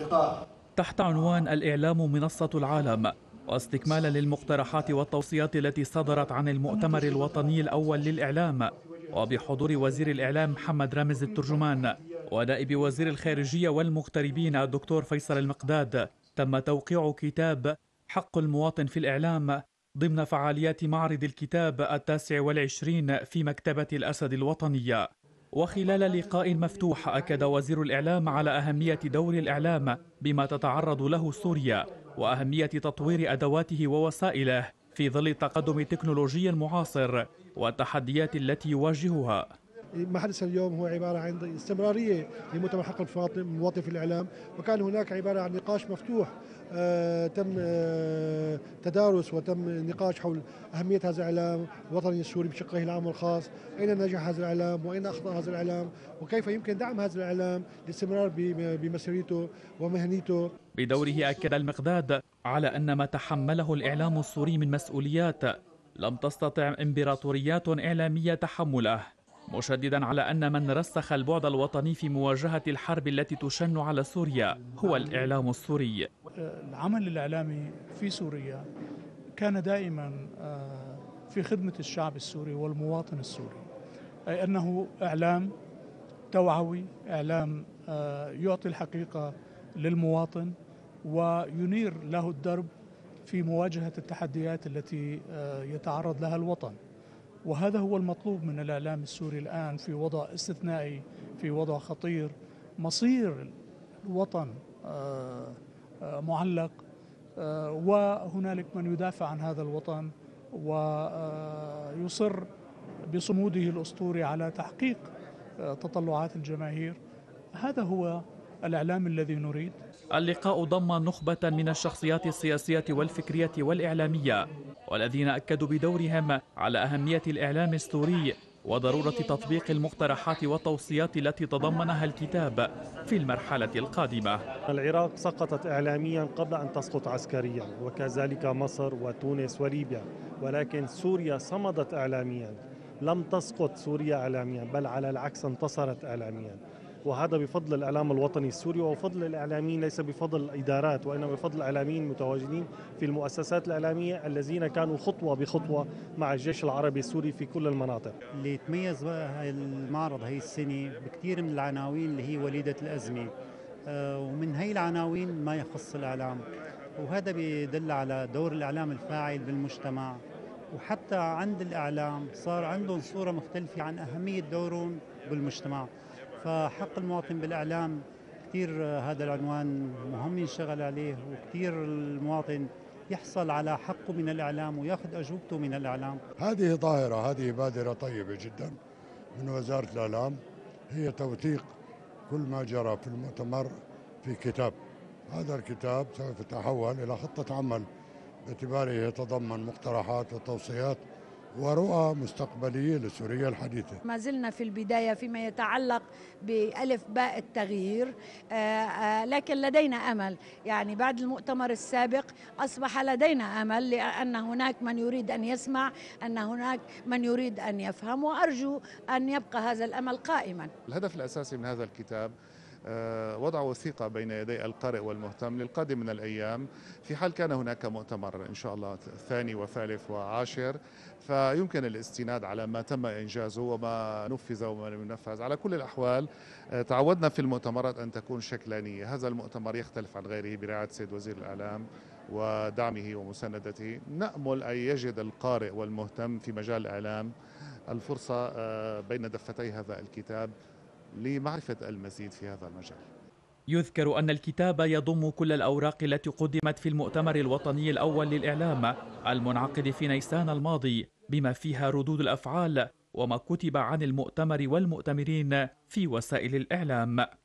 تحت عنوان الإعلام منصة العالم، واستكمالا للمقترحات والتوصيات التي صدرت عن المؤتمر الوطني الأول للإعلام، وبحضور وزير الإعلام محمد رامز الترجمان ونائب وزير الخارجية والمغتربين الدكتور فيصل المقداد، تم توقيع كتاب حق المواطن في الإعلام ضمن فعاليات معرض الكتاب 29 في مكتبة الأسد الوطنية. وخلال لقاء مفتوح أكد وزير الإعلام على أهمية دور الإعلام بما تتعرض له سوريا، وأهمية تطوير أدواته ووسائله في ظل التقدم التكنولوجي المعاصر والتحديات التي يواجهها. ما حدث اليوم هو عبارة عن استمرارية لمؤتمر حق المواطن في الإعلام، وكان هناك عبارة عن نقاش مفتوح تم تدارس وتم نقاش حول أهمية هذا الإعلام الوطني السوري بشقه العام والخاص، أين نجح هذا الإعلام وأين أخطأ هذا الإعلام، وكيف يمكن دعم هذا الإعلام للاستمرار بمسيرته ومهنيته. بدوره أكد المقداد على أن ما تحمله الإعلام السوري من مسؤوليات لم تستطع إمبراطوريات إعلامية تحمله، مشددا على أن من رسخ البعد الوطني في مواجهة الحرب التي تشن على سوريا هو الإعلام السوري. العمل الإعلامي في سوريا كان دائما في خدمة الشعب السوري والمواطن السوري، أي أنه إعلام توعوي، إعلام يعطي الحقيقة للمواطن وينير له الدرب في مواجهة التحديات التي يتعرض لها الوطن. وهذا هو المطلوب من الإعلام السوري الآن في وضع استثنائي، في وضع خطير، مصير الوطن معلق، وهنالك من يدافع عن هذا الوطن ويصر بصموده الأسطوري على تحقيق تطلعات الجماهير. هذا هو الإعلام الذي نريد. اللقاء ضم نخبة من الشخصيات السياسية والفكرية والإعلامية، والذين أكدوا بدورهم على أهمية الإعلام السوري وضرورة تطبيق المقترحات والتوصيات التي تضمنها الكتاب في المرحلة القادمة. العراق سقطت إعلاميا قبل أن تسقط عسكريا، وكذلك مصر وتونس وليبيا، ولكن سوريا صمدت إعلاميا، لم تسقط سوريا إعلاميا، بل على العكس انتصرت إعلاميا. وهذا بفضل الإعلام الوطني السوري وفضل الإعلاميين، ليس بفضل الإدارات وإنما بفضل الإعلاميين المتواجدين في المؤسسات الإعلامية الذين كانوا خطوة بخطوة مع الجيش العربي السوري في كل المناطق. اللي تميز المعرض هاي السنة بكثير من العناوين اللي هي وليدة الأزمة، ومن هاي العناوين ما يخص الإعلام، وهذا بيدل على دور الإعلام الفاعل بالمجتمع. وحتى عند الإعلام صار عندهم صورة مختلفة عن أهمية دورهم بالمجتمع. فحق المواطن بالإعلام كثير هذا العنوان مهم ينشغل عليه، وكثير المواطن يحصل على حقه من الإعلام ويأخذ أجوبته من الإعلام. هذه ظاهرة، هذه بادرة طيبة جدا من وزارة الإعلام، هي توثيق كل ما جرى في المؤتمر في كتاب. هذا الكتاب سوف يتحول إلى خطة عمل باعتباره يتضمن مقترحات وتوصيات ورؤى مستقبلية لسوريا الحديثة. ما زلنا في البداية فيما يتعلق بألف باء التغيير، لكن لدينا أمل. يعني بعد المؤتمر السابق أصبح لدينا أمل، لأن هناك من يريد أن يسمع، أن هناك من يريد أن يفهم، وأرجو أن يبقى هذا الأمل قائما. الهدف الأساسي من هذا الكتاب وضع وثيقة بين يدي القارئ والمهتم للقادم من الأيام، في حال كان هناك مؤتمر إن شاء الله ثاني وثالث وعاشر، فيمكن الاستناد على ما تم إنجازه وما نفذ وما لم ينفذ. على كل الأحوال تعودنا في المؤتمرات أن تكون شكلانية، هذا المؤتمر يختلف عن غيره برعاية السيد وزير الإعلام ودعمه ومساندته. نأمل أن يجد القارئ والمهتم في مجال الإعلام الفرصة بين دفتي هذا الكتاب لمعرفة المزيد في هذا المجال. يذكر أن الكتاب يضم كل الأوراق التي قدمت في المؤتمر الوطني الأول للإعلام المنعقد في نيسان الماضي، بما فيها ردود الأفعال وما كتب عن المؤتمر والمؤتمرين في وسائل الإعلام.